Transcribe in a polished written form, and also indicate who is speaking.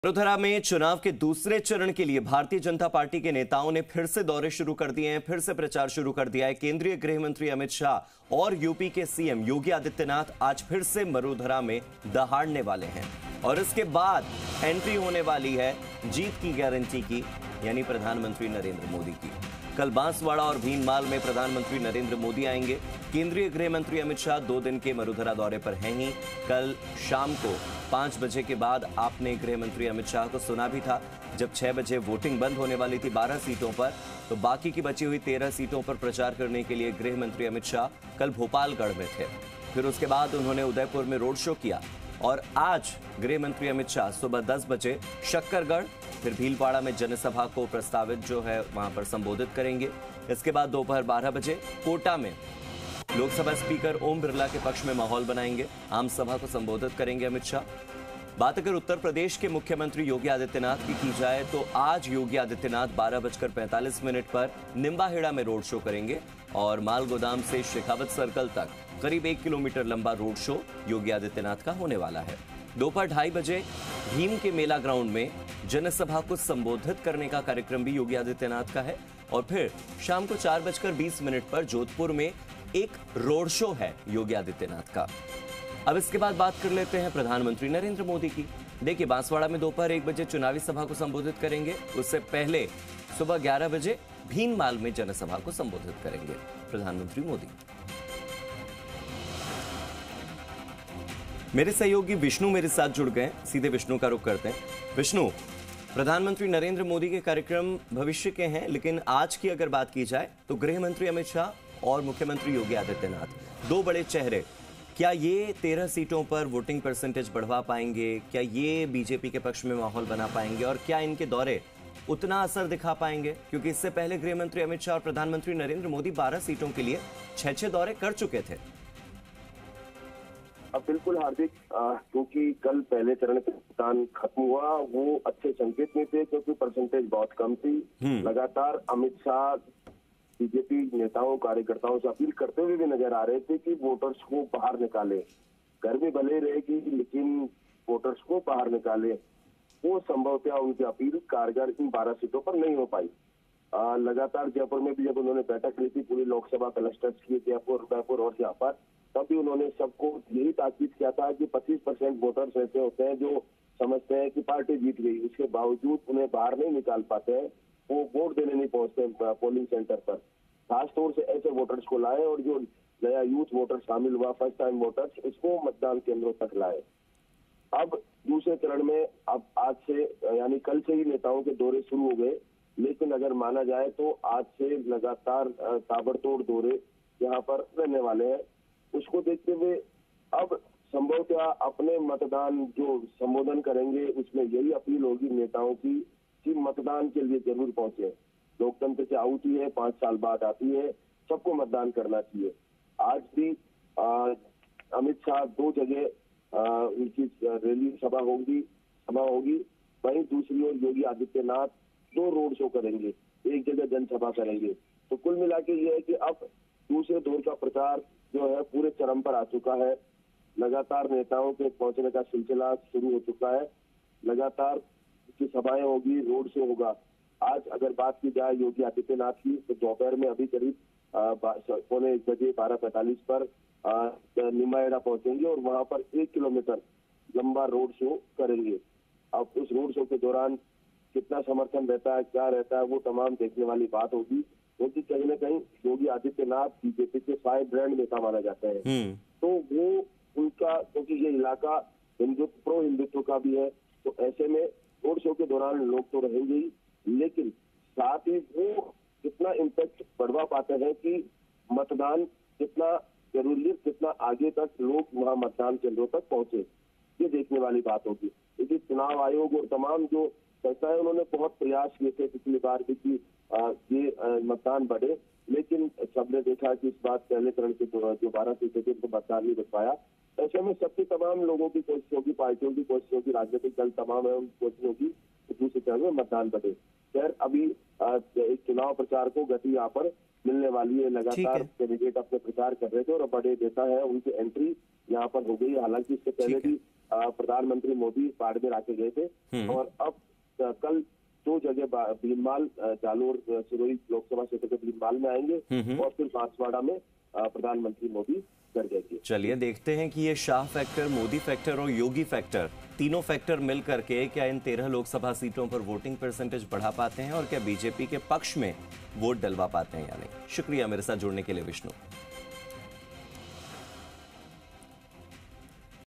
Speaker 1: वडोदरा में चुनाव के दूसरे चरण के लिए भारतीय जनता पार्टी के नेताओं ने फिर से दौरे शुरू कर दिए हैं, फिर से प्रचार शुरू कर दिया है। केंद्रीय गृह मंत्री अमित शाह और यूपी के सीएम योगी आदित्यनाथ आज फिर से वडोदरा में दहाड़ने वाले हैं और इसके बाद एंट्री होने वाली है जीत की गारंटी की, यानी प्रधानमंत्री नरेंद्र मोदी की। कल बांसवाड़ा और भीनमाल में प्रधानमंत्री नरेंद्र मोदी आएंगे। केंद्रीय गृह मंत्री अमित शाह 2 दिन के वडोदरा दौरे पर हैं ही। कल शाम को 5 बजे के बाद आपने गृह मंत्री अमित शाह को सुना भी था, जब 6 बजे वोटिंग बंद होने वाली थी 12 सीटों पर, तो बाकी की बची हुई 13 सीटों पर प्रचार करने के लिए गृह मंत्री अमित शाह कल भोपालगढ़ में थे। फिर उसके बाद उन्होंने उदयपुर में रोड शो किया और आज गृह मंत्री अमित शाह सुबह 10 बजे शक्करगढ़, फिर भीलवाड़ा में जनसभा को प्रस्तावित जो है वहां पर संबोधित करेंगे। इसके बाद दोपहर 12 बजे कोटा में लोकसभा स्पीकर ओम बिरला के पक्ष में माहौल बनाएंगे, आम सभा को संबोधित करेंगे अमित शाह। बात अगर उत्तर प्रदेश के मुख्यमंत्री योगी आदित्यनाथ की जाए तो आज योगी आदित्यनाथ 12:45 पर निम्बाहेड़ा में रोड शो करेंगे और मालगोदाम से शेखावत सर्कल तक करीब 1 किलोमीटर लंबा रोड शो योगी आदित्यनाथ का होने वाला है। दोपहर 2:30 बजे भीम के मेला ग्राउंड में जनसभा को संबोधित करने का कार्यक्रम भी योगी आदित्यनाथ का है और फिर शाम को 4:20 पर जोधपुर में एक रोड शो है योगी आदित्यनाथ का। अब इसके बाद बात कर लेते हैं प्रधानमंत्री नरेंद्र मोदी की। देखिए, बांसवाड़ा में दोपहर 1 बजे चुनावी सभा को संबोधित करेंगे, उससे पहले सुबह 11 बजे भीनमाल में जनसभा को संबोधित करेंगे प्रधानमंत्री मोदी। मेरे सहयोगी विष्णु मेरे साथ जुड़ गए, सीधे विष्णु का रुख करते हैं। विष्णु, प्रधानमंत्री नरेंद्र मोदी के कार्यक्रम भविष्य के हैं, लेकिन आज की अगर बात की जाए तो गृह मंत्री अमित शाह और मुख्यमंत्री योगी आदित्यनाथ, 2 बड़े चेहरे, क्या ये 13 सीटों पर वोटिंग परसेंटेज बढ़वा पाएंगे? क्या ये बीजेपी के पक्ष में माहौल बना पाएंगे और क्या इनके दौरे उतना असर दिखा पाएंगे? क्योंकि इससे पहले गृह मंत्री अमित शाह और प्रधानमंत्री नरेंद्र मोदी 12 सीटों के लिए 6 दौरे कर चुके थे।
Speaker 2: अब बिल्कुल हार्दिक, क्योंकि कल पहले चरण का मतदान खत्म हुआ, वो अच्छे संकेत में थे क्योंकि परसेंटेज बहुत कम थी। लगातार अमित शाह बीजेपी नेताओं कार्यकर्ताओं से अपील करते हुए भी नजर आ रहे थे कि वोटर्स को बाहर निकाले, घर में भले रहेगी लेकिन वोटर्स को बाहर निकाले। वो संभवतः उनकी अपील कारगर इन 12 सीटों पर नहीं हो पाई। लगातार जयपुर में भी जब उन्होंने बैठक ली थी, पूरी लोकसभा क्लस्टर्स किए, जयपुर, उदयपुर और यहाँ पर, तब भी उन्होंने सबको यही ताकीद किया था कि 25% वोटर्स ऐसे होते हैं जो समझते हैं कि पार्टी जीत गई, उसके बावजूद उन्हें बाहर नहीं निकाल पाते हैं, वो वोट देने नहीं पहुंचते पोलिंग सेंटर पर। खासतौर से ऐसे वोटर्स को लाए और जो नया यूथ वोटर शामिल हुआ, फर्स्ट टाइम वोटर्स, इसको मतदान केंद्रों तक लाए। अब दूसरे चरण में अब आज से यानी कल से ही नेताओं के दौरे शुरू हो गए, लेकिन अगर माना जाए तो आज से लगातार ताबड़तोड़ दौरे यहाँ पर रहने वाले हैं। उसको देखते हुए अब संभवतः अपने मतदान जो संबोधन करेंगे उसमें यही अपील होगी नेताओं की कि मतदान के लिए जरूर पहुंचे। लोकतंत्र से आहुति है, 5 साल बाद आती है, सबको मतदान करना चाहिए। आज भी अमित शाह 2 जगह उनकी रैली सभा होगी, वहीं दूसरी ओर योगी आदित्यनाथ 2 रोड शो करेंगे, एक जगह जनसभा करेंगे। तो कुल मिला के ये है कि अब दूसरे दौर का प्रचार जो है पूरे चरम पर आ चुका है। लगातार नेताओं के पहुंचने का सिलसिला शुरू हो चुका है, लगातार की सभाएं होगी, रोड शो होगा। आज अगर बात की जाए योगी आदित्यनाथ की, तो दोपहर में अभी करीब 1:45 बजे 12:45 पर निम्बाहेड़ा पहुंचेंगे और वहां पर 1 किलोमीटर लंबा रोड शो करेंगे। अब उस रोड शो के दौरान कितना समर्थन रहता है, क्या रहता है, वो तमाम देखने वाली बात होगी, क्योंकि कहीं ना कहीं योगी आदित्यनाथ बीजेपी के 5 ब्रांड नेता माने जाते हैं। तो वो उनका, क्योंकि ये इलाका हिंदुत्व, प्रो हिंदुत्व का भी है, तो ऐसे में रोड शो के दौरान लोग तो रहेंगे ही, लेकिन साथ ही वो कितना इम्पैक्ट बढ़वा पाते हैं कि मतदान कितना जरूरी है, कितना आगे तक लोग वहाँ मतदान केंद्रों तक पहुंचे, ये देखने वाली बात होगी। क्योंकि चुनाव आयोग और तमाम जो संस्थाएं, उन्होंने बहुत प्रयास किए थे पिछली बार भी कि ये मतदान बढ़े, लेकिन सबने देखा कि इस बार पहले चरण के जो 12 सीटें थी उनको मतदान नहीं बढ़ पाया। ऐसे में सबकी तमाम लोगों की कोशिश होगी, पार्टियों की कोशिश होगी, राजनीतिक दल तमाम है, उनकी कोशिश होगी कि दूसरे चरण में मतदान बढ़े। खैर अभी एक चुनाव प्रचार को गति यहाँ पर मिलने वाली है। लगातार कैंडिडेट अपने प्रचार कर रहे थे और बड़े नेता है उनकी एंट्री यहाँ पर हो गई। हालांकि इससे पहले भी प्रधानमंत्री मोदी बाड़मेर आके गए थे और अब कल 2 जगह भीनमाल, जालोर, सिरोही लोकसभा क्षेत्र के भीनमाल में आएंगे और फिर बांसवाड़ा में प्रधानमंत्री मोदी कर जाएंगे।
Speaker 1: चलिए देखते हैं कि ये शाह फैक्टर, मोदी फैक्टर और योगी फैक्टर, तीनों फैक्टर मिल करके क्या इन 13 लोकसभा सीटों पर वोटिंग परसेंटेज बढ़ा पाते हैं और क्या बीजेपी के पक्ष में वोट डलवा पाते हैं या नहीं। शुक्रिया मेरे साथ जुड़ने के लिए विष्णु।